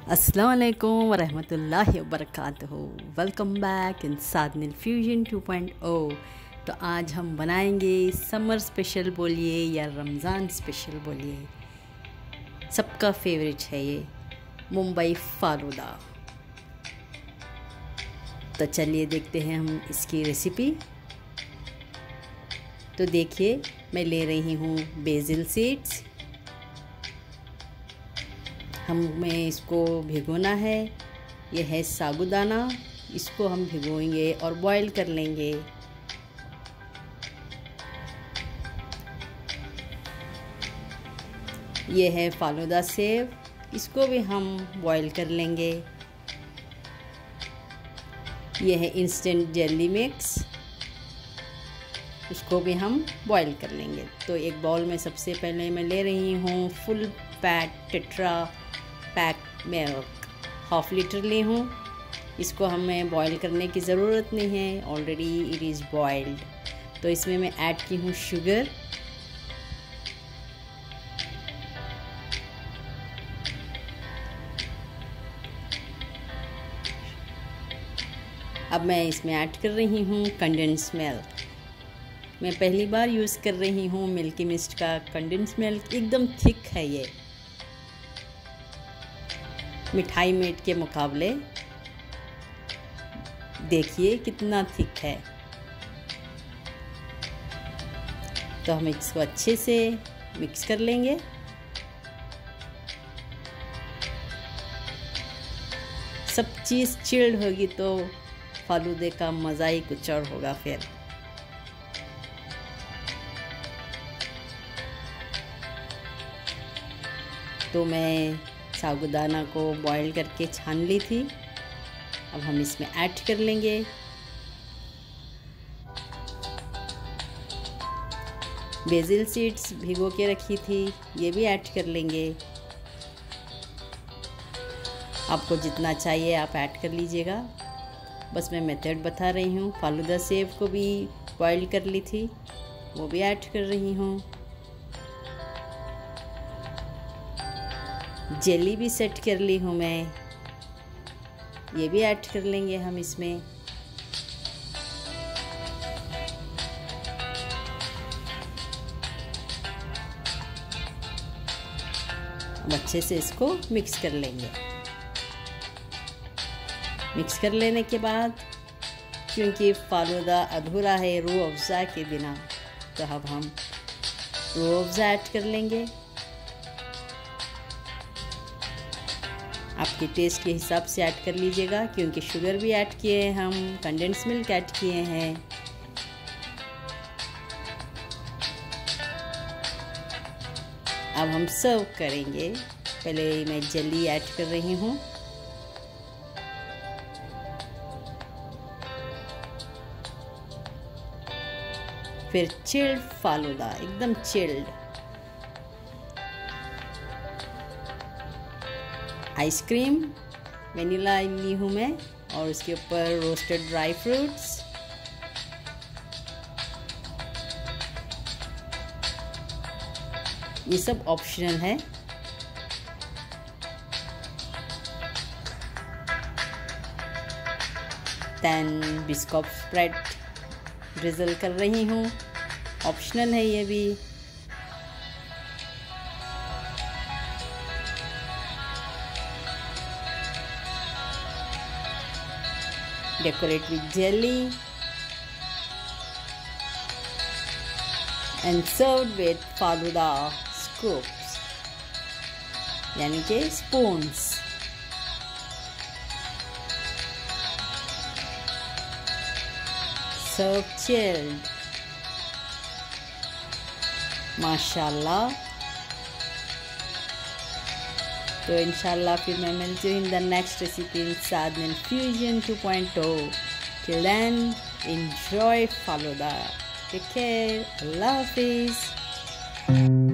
अस्सलाम वालेकुम वरहमतुल्लाहि वबरकातुहू। Welcome back in Saadnil fusion 2.0। तो आज हम बनाएंगे समर स्पेशल बोलिए या रमज़ान स्पेशल बोलिए, सबका फेवरेट है ये मुंबई फालूदा। तो चलिए देखते हैं हम इसकी रेसिपी। तो देखिए, मैं ले रही हूँ बेसिल सीड्स। हमें इसको भिगोना है। यह है साबूदाना, इसको हम भिगोएंगे और बॉईल कर लेंगे। यह है फालूदा सेव, इसको भी हम बॉईल कर लेंगे। यह है इंस्टेंट जेली मिक्स, उसको भी हम बॉईल कर लेंगे। तो एक बाउल में सबसे पहले मैं ले रही हूँ full pack tetra pack milk, 1/2 litre ली हूँ। इसको हमें बॉईल करने की ज़रूरत नहीं है, ऑलरेडी इट इज़ बॉइल्ड। तो इसमें मैं ऐड की हूँ शुगर। अब मैं इसमें ऐड कर रही हूँ कंडेंस मिल्क। मैं पहली बार यूज़ कर रही हूँ मिल्की मिस्ट का कंडेंस मिल्क। एकदम थिक है ये, मिठाई मेट के मुकाबले देखिए कितना थिक है। तो हम इसको अच्छे से मिक्स कर लेंगे। सब चीज़ चिल्ड होगी तो फालूदे का मज़ा ही कुछ और होगा। फिर तो मैं साबूदाना को बॉईल करके छान ली थी। अब हम इसमें ऐड कर लेंगे बेसिल सीड्स, भिगो के रखी थी, ये भी ऐड कर लेंगे। आपको जितना चाहिए आप ऐड कर लीजिएगा। बस मैं मेथड बता रही हूँ। फालूदा सेव को भी बॉईल कर ली थी, वो भी ऐड कर रही हूँ। जेली भी सेट कर ली हूँ मैं, ये भी ऐड कर लेंगे हम इसमें। अब अच्छे से इसको मिक्स कर लेंगे। मिक्स कर लेने के बाद, क्योंकि फालूदा अधूरा है रूह अफ़ज़ा के बिना, तो अब हम रूह अफ़ज़ा ऐड कर लेंगे। आपके टेस्ट के हिसाब से ऐड कर लीजिएगा, क्योंकि शुगर भी ऐड किए हैं हम, कंडेंस मिल्क ऐड किए हैं। अब हम सर्व करेंगे। पहले मैं जेली ऐड कर रही हूँ। फिर चिल्ड फालूदा, एकदम चिल्ड। आइसक्रीम वेनिला ली हूँ मैं, और उसके ऊपर रोस्टेड ड्राई फ्रूट्स। ये सब ऑप्शनल है। देन बिस्कुट स्प्रेड ड्रिजल कर रही हूँ, ऑप्शनल है ये भी। Decorate with jelly and served with falooda scoops, यानी कि spoons। Serve chilled। माशाल्लाह। तो इंशाल्लाह फिर मैं मिलती हूँ in the next recipe in Saadnil fusion 2.0। Till then enjoy falooda. Take care, अल्लाह हाफिज़।